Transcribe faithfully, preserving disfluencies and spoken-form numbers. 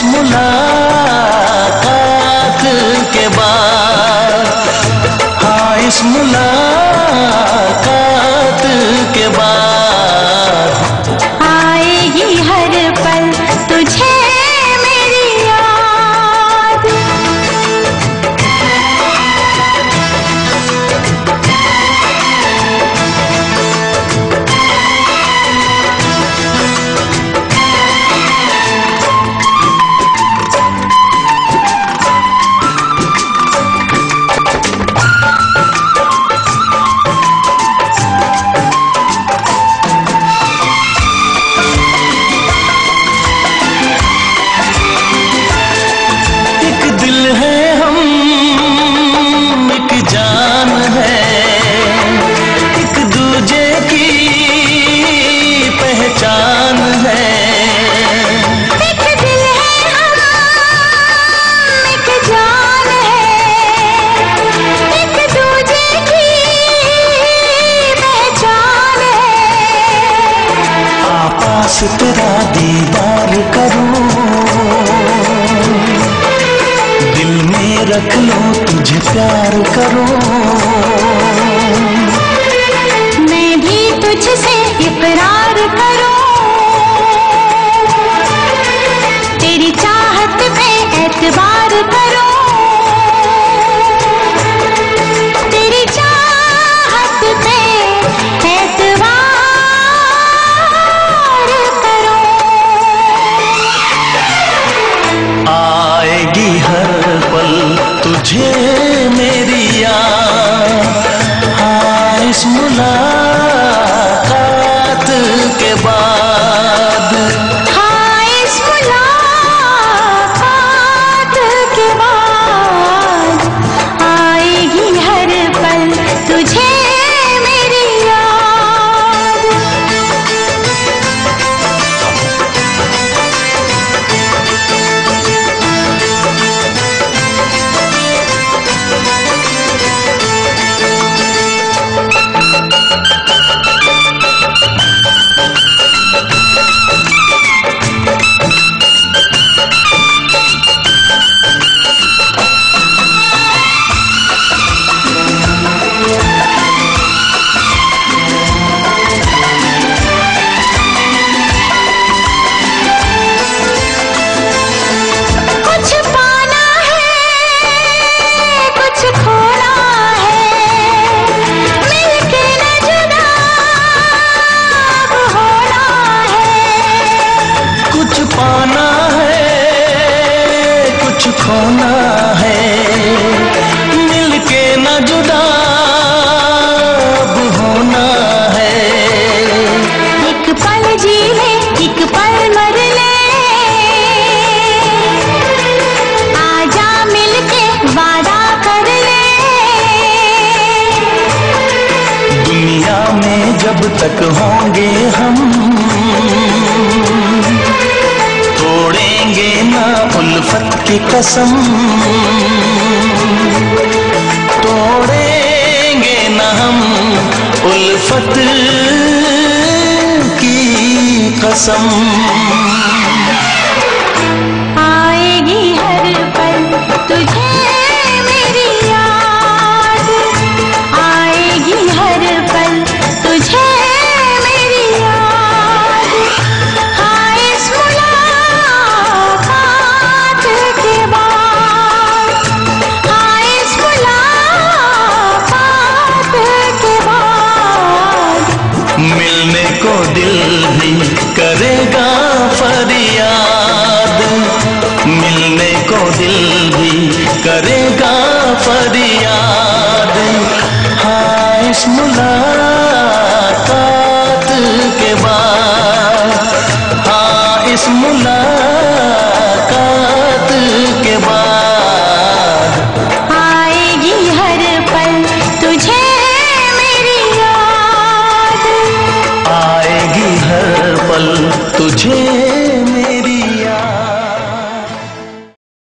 मुलाकात के बाद, हाँ इस मुलाकात के बाद आएगी हर पल तुझे मेरी याद। तेरा दीदार करूं, दिल में रख लो तुझे प्यार करूं, मैं भी तुझसे इकरार करूं, तेरी चाहत पे एतबार करूं, तेरी चाहत पे एतबार तुझे मेरी याद, हाँ इस मुलाकात के बाद, हाँ इस मुलाकात के बाद आएगी हर पल तुझे मेरी याद। पाना है कुछ खोना है, मिलके न जुदा अब होना है। एक पल जी ले एक पल मर ले, आजा मिलके वादा कर ले। दुनिया में जब तक होंगे हम, तोड़ेंगे ना उल्फत की कसम, तोड़ेंगे ना हम उल्फत की कसम। आएगी हर पल तुझे मेरी याद, आएगी हर पल तुझे मेरी याद। हाँ इस मुलाकात के बाद, हाँ इस मुलाकात के बाद मिलने को दिल भी करेगा फरियाद, मिलने को दिल भी करेगा फरियाद। हाँ इस मुलाकात के बाद, हाँ इस मुलाकात के बाद